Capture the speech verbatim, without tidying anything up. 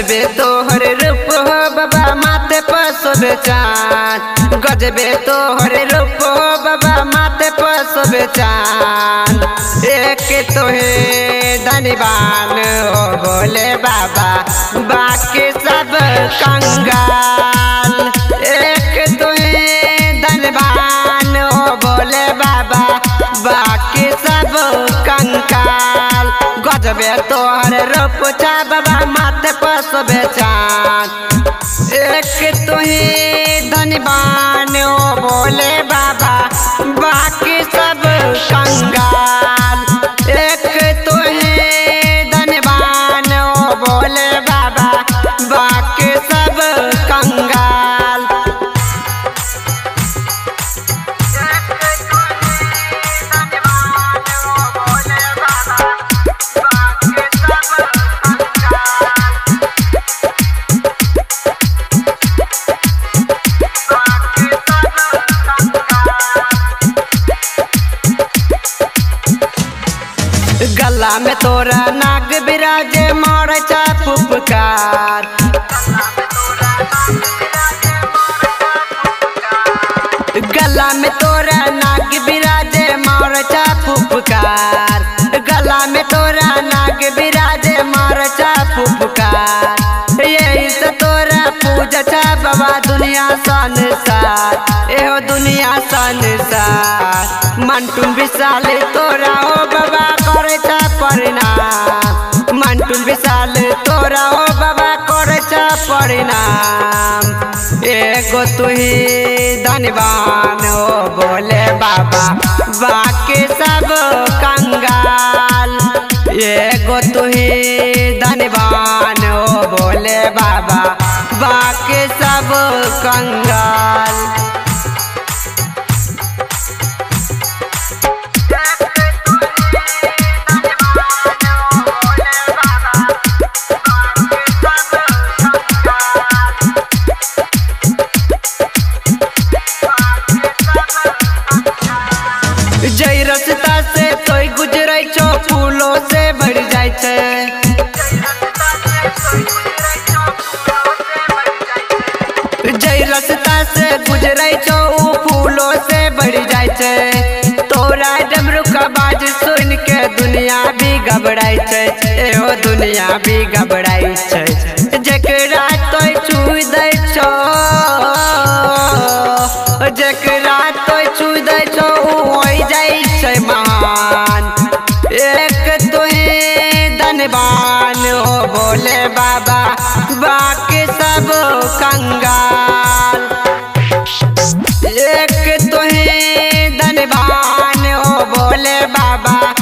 गजबे तोहर रूप हो बाबा माथे पर सोबे चांद। गजबे तोहर रूप हो बाबा माथे पर सोबे चांद। एक तोहे धनवान हो बोले बाबा बाकी सब कंगाल। एक तोहे धनवान हो बोले बाबा बाकी सब कंगाल। गजबे तोहर रूप छा बाबा माथे पर सोबे चांद। एक तुही धनवान हो बोले बाबा बाकी सब कंगाल। एक तुही धनवान हो बोले बाबा बाकी सब कंगाल। गला में तोरा नाग बिराजे मोर चा फुफकार। गला में तोरा नाग बिराजे मोर चा फुफकार। गला में तोरा नाग बिराजे मोर चा फुफकार। यही से तोरा पूजा छा बाबा दुनिया संसार। एहो दुनिया संसार मंटू विशाल तोरा हो बाबा करे छा परिणाम। मंटू विशाल तोरा हो बाबा करे छा परिणाम। एगो तुही धनवान हो बोले बाबा बाकी सब कंगाल। एगो तुही धनवान हो बोले बाबा बाकी सब कंगाल। जय रस्ता से तोय गुजरै छो फूलों से भर जाय छे। जय रस्ता से गुजरै छो फूलों से भर जाय छे। तोरा डमरू का बाज सुन के दुनिया भी घबराई छे। एहो दुनिया भी घबराई छे। जकरा तोय छू दै छो जकरा तोय छू दै छो होई जाय छे महान। एक तुही धनवान हो बोले बाबा बाकी सब कंगाल। एक तुही धनवान हो बोले बाबा